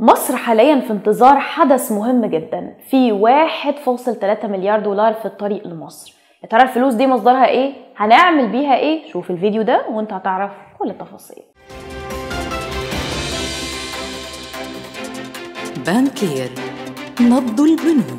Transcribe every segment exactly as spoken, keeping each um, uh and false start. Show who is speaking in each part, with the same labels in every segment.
Speaker 1: مصر حاليا في انتظار حدث مهم جدا، في واحد فاصل ثلاثة مليار دولار في الطريق لمصر. يا ترى الفلوس دي مصدرها ايه؟ هنعمل بيها ايه؟ شوف الفيديو ده وانت هتعرف كل التفاصيل.
Speaker 2: بانكير، نبض البنوك.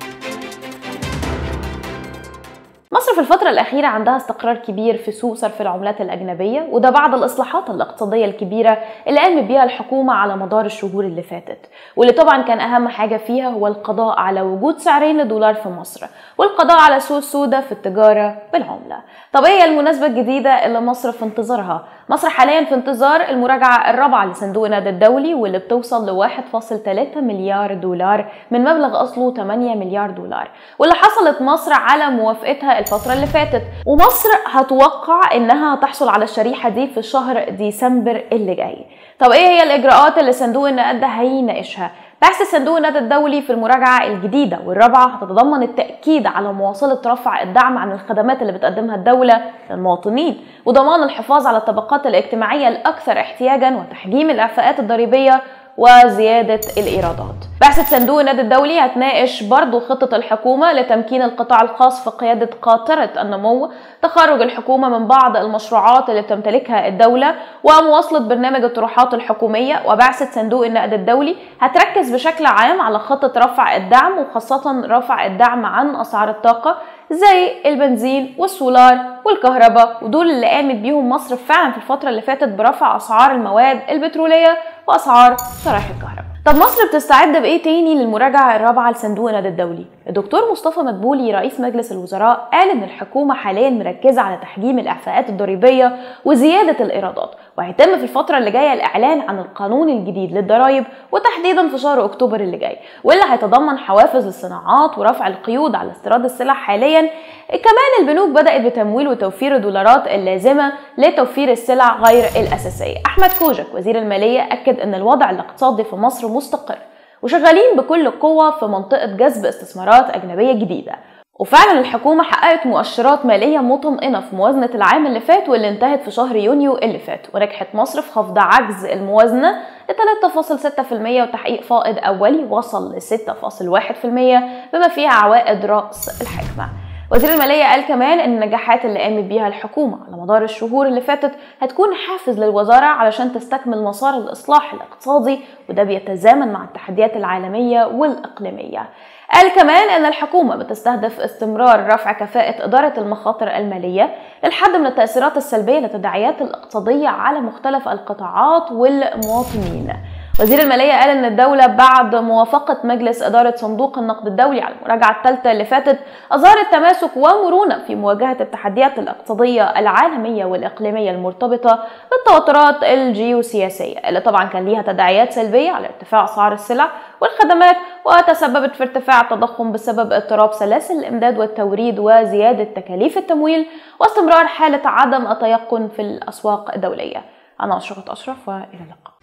Speaker 1: مصر في الفترة الأخيرة عندها استقرار كبير في سوق صرف العملات الأجنبية، وده بعد الإصلاحات الاقتصادية الكبيرة اللي قامت بيها الحكومة على مدار الشهور اللي فاتت، واللي طبعا كان أهم حاجة فيها هو القضاء على وجود سعرين للدولار في مصر، والقضاء على سوق السوداء في التجارة بالعملة. طب ايه المناسبة الجديدة اللي مصر في انتظارها؟ مصر حاليا في انتظار المراجعة الرابعة لصندوق النقد الدولي، واللي بتوصل ل واحد فاصل ثلاثة مليار دولار من مبلغ أصله ثمانية مليار دولار، واللي حصلت مصر على موافقتها الفترة اللي فاتت، ومصر هتوقع انها تحصل على الشريحة دي في شهر ديسمبر اللي جاي. طب ايه هي الاجراءات اللي صندوق النقد هيناقشها؟ بحث صندوق النقد الدولي في المراجعة الجديدة والرابعة هتتضمن التأكيد على مواصلة رفع الدعم عن الخدمات اللي بتقدمها الدولة للمواطنين، وضمان الحفاظ على الطبقات الاجتماعية الأكثر احتياجا، وتحجيم الإعفاءات الضريبية وزيادة الإيرادات. بعثة صندوق النقد الدولي هتناقش برضو خطة الحكومة لتمكين القطاع الخاص في قيادة قاطرة النمو، تخرج الحكومة من بعض المشروعات اللي بتمتلكها الدولة، ومواصلة برنامج الطروحات الحكومية. وبعثة صندوق النقد الدولي هتركز بشكل عام على خطة رفع الدعم، وخاصة رفع الدعم عن أسعار الطاقة زي البنزين والسولار والكهرباء، ودول اللي قامت بيهم مصر فعلا في الفترة اللي فاتت برفع أسعار المواد البترولية وأسعار شرايح الكهرباء. طب مصر بتستعد بإيه تاني للمراجعة الرابعة لصندوق النقد الدولي؟ الدكتور مصطفى مدبولي رئيس مجلس الوزراء قال إن الحكومة حاليا مركزة على تحجيم الإعفاءات الضريبية وزيادة الإيرادات، وهيتم في الفترة اللي جاية الإعلان عن القانون الجديد للضرائب، وتحديدا في شهر أكتوبر اللي جاي، واللي هيتضمن حوافز للصناعات ورفع القيود على استيراد السلع. حاليا كمان البنوك بدأت بتمويل وتوفير الدولارات اللازمة لتوفير السلع غير الأساسية. أحمد كوجك وزير المالية أكد أن الوضع الاقتصادي في مصر مستقر، وشغالين بكل قوة في منطقة جذب استثمارات أجنبية جديدة. وفعلا الحكومة حققت مؤشرات مالية مطمئنة في موازنة العام اللي فات واللي انتهت في شهر يونيو اللي فات، ونجحت مصر في خفض عجز الموازنة ل ثلاثة فاصل ستة بالمئة وتحقيق فائض أولي وصل ل ستة فاصل واحد بالمئة بما فيها عوائد رأس الحكمة. وزير المالية قال كمان ان النجاحات اللي قامت بيها الحكومة على مدار الشهور اللي فاتت هتكون حافز للوزارة علشان تستكمل مسار الإصلاح الاقتصادي، وده بيتزامن مع التحديات العالمية والإقليمية. قال كمان ان الحكومة بتستهدف استمرار رفع كفاءة إدارة المخاطر المالية للحد من التأثيرات السلبية للتداعيات الاقتصادية على مختلف القطاعات والمواطنين. وزير المالية قال ان الدولة بعد موافقة مجلس إدارة صندوق النقد الدولي على المراجعة الثالثة اللي فاتت أظهرت تماسك ومرونة في مواجهة التحديات الاقتصادية العالمية والإقليمية المرتبطة بالتوترات الجيوسياسية، اللي طبعا كان ليها تداعيات سلبية على ارتفاع أسعار السلع والخدمات، وتسببت في ارتفاع التضخم بسبب اضطراب سلاسل الإمداد والتوريد وزيادة تكاليف التمويل واستمرار حالة عدم التيقن في الأسواق الدولية. أنا أشرقت أشرف، وإلى اللقاء.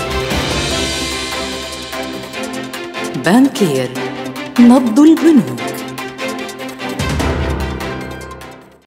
Speaker 2: بانكير، نبض البنوك.